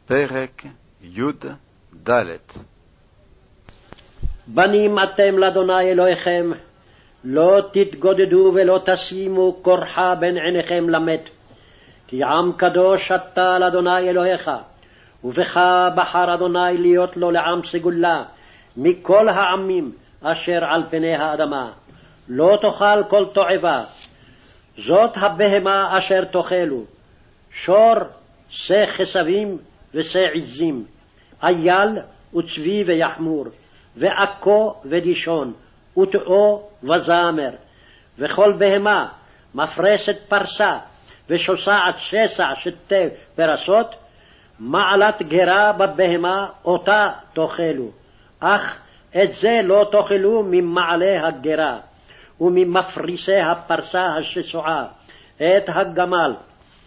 פרק י"ד. בנים אתם לאדוני אלוהיכם, לא תתגודדו ולא תשימו כורחה בין עיניכם למת, כי עם קדוש אתה לאדוני אלוהיך, ובך בחר אדוני להיות לו לעם סגולה מכל העמים אשר על פני האדמה. לא תאכל כל תועבה, זאת הבהמה אשר תאכלו, שור, שא חסבים ושא עזים, אייל וצבי ויחמור, ועכו ודישון, וטאו וזמר, וכל בהמה מפרסת פרסה, ושוסעת שסע שתי פרסות, מעלת גרה בבהמה אותה תאכלו, אך את זה לא תאכלו ממעלה הגרה, וממפריסי הפרסה השסועה, את הגמל,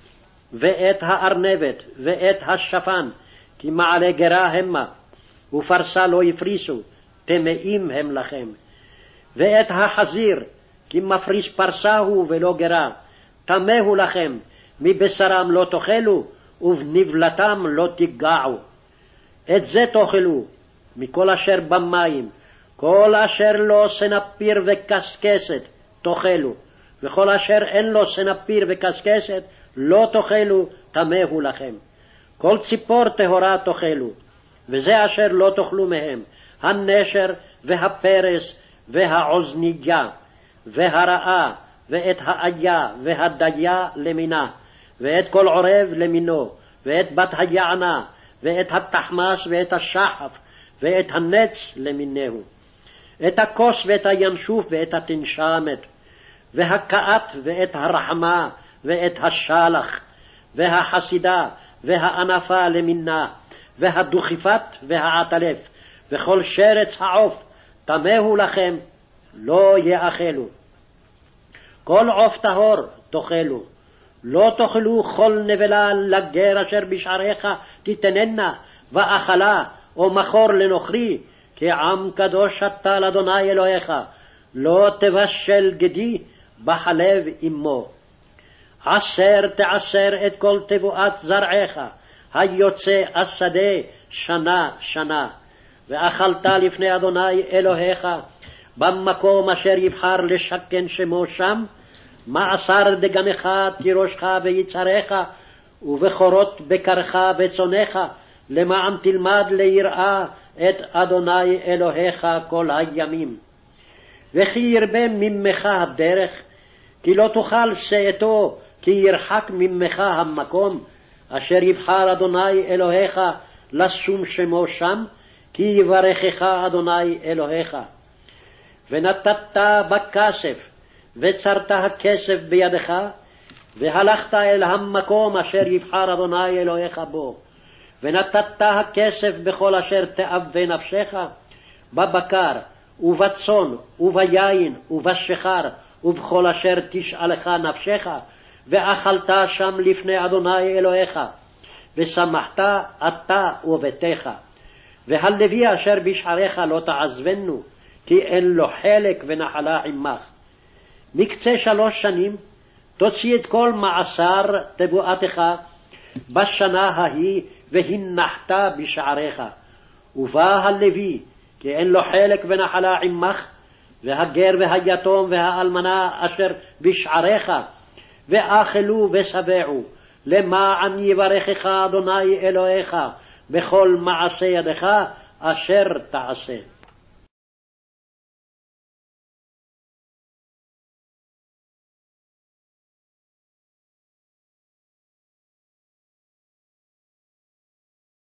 ואת הארנבת, ואת השפן, כי מעלה גרה המה, ופרסה לא יפריסו, טמאים הם לכם. ואת החזיר, כי מפריס פרסה הוא ולא גרה, טמא הוא לכם, מבשרם לא תאכלו, ובנבלתם לא תיגעו. את זה תאכלו, מכל אשר במים, כל אשר לו סנפיר וקסקסת תאכלו, וכל אשר אין לו סנפיר וקסקסת לא תאכלו, טמא הוא לכם. כל ציפור טהורה תאכלו, וזה אשר לא תאכלו מהם, הנשר והפרס והעוזניה והרעה ואת האיה והדיה למינה, ואת כל עורב למינו, ואת בת היענה, ואת התחמס ואת השחף, ואת הנץ למינהו, את הכוס ואת הינשוף ואת התנשמת, והקעת ואת הרחמה, ואת השלח, והחסידה, והענפה למינה, והדוכיפת והעטלף, וכל שרץ העוף, טמאו לכם, לא יאכלו. כל עוף טהור תאכלו, לא תאכלו כל נבלה לגר אשר בשעריך תתננה, ואכלה, או מחור לנוכרי, כי עם קדוש אתה לאדוני אלוהיך, לא תבשל גדי בחלב אמו. עשר תעשר את כל תבואת זרעך, היוצא השדה שנה שנה, ואכלת לפני אדוני אלוהיך, במקום אשר יבחר לשכן שמו שם, מעשר דגמך תירושך ויצריך, ובכורות בקרך וצונך, למען תלמד ליראה את אדוני אלוהיך כל הימים. וכי ירבה ממך הדרך, כי לא תאכל שאתו, כי ירחק ממך המקום, אשר יבחר אדוני אלוהיך לשום שמו שם, כי יברכך אדוני אלוהיך. ונתת בכסף, וצרת הכסף בידך, והלכת אל המקום אשר יבחר אדוני אלוהיך בו, ונתת הכסף בכל אשר תאווה נפשך, בבקר, ובצאן, וביין, ובשיכר, ובכל אשר תשאלך נפשך, ואכלת שם לפני אדוני אלוהיך, ושמחת אתה וביתך. והלוי אשר בשעריך לא תעזבנו, כי אין לו חלק ונחלה עמך. מקצה 3 שנים תוציא את כל מעשר תבואתך בשנה ההיא, והנחת בשעריך. ובא הלוי, כי אין לו חלק ונחלה עמך, והגר והיתום והאלמנה אשר בשעריך, ואכלו ושבעו, למען יברכך אדוני אלוהיך בכל מעשה ידך אשר תעשה.